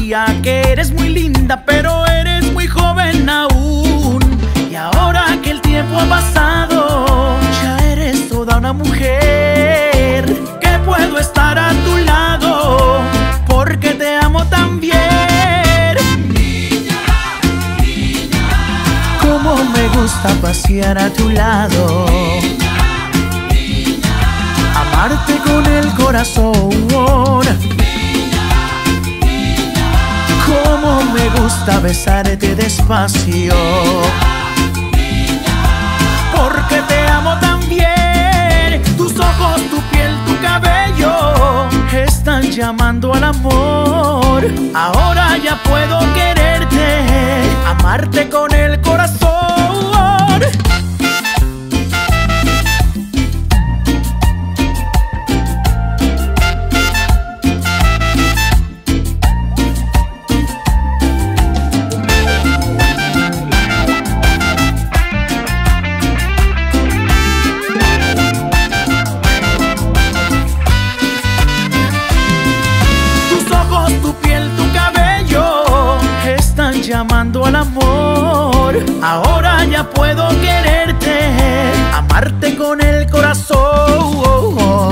sabía que eres muy linda, pero eres muy joven aún. Y ahora que el tiempo ha pasado, ya eres toda una mujer. Que puedo estar a tu lado porque te amo tan bien. Cómo me gusta pasear a tu lado, amarte con el corazón. Cómo me gusta besarte despacio, porque te amo tan bien. Tus ojos, tu piel, tu cabello están llamando al amor. Ahora ya puedo quererte, amarte con el corazón. Llamando al amor, ahora ya puedo quererte, amarte con el corazón.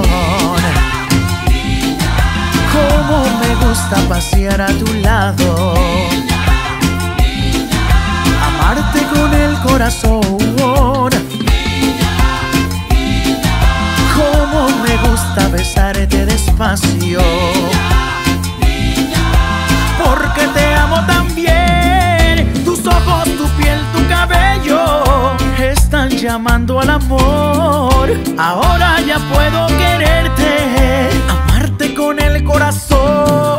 Cómo me gusta pasear a tu lado, amarte con el corazón. Cómo me gusta besarte despacio, porque te amo tan bien. Tus ojos, tu piel, tu cabello están llamando al amor. Ahora ya puedo quererte, amarte con el corazón.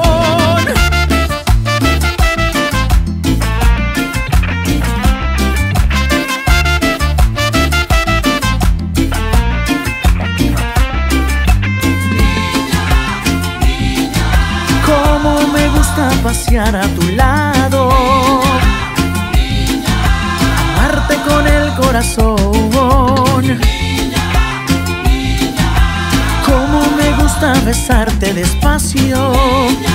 Cómo me gusta pasear a tu lado, amarte con el corazón. Cómo me gusta besarte despacio,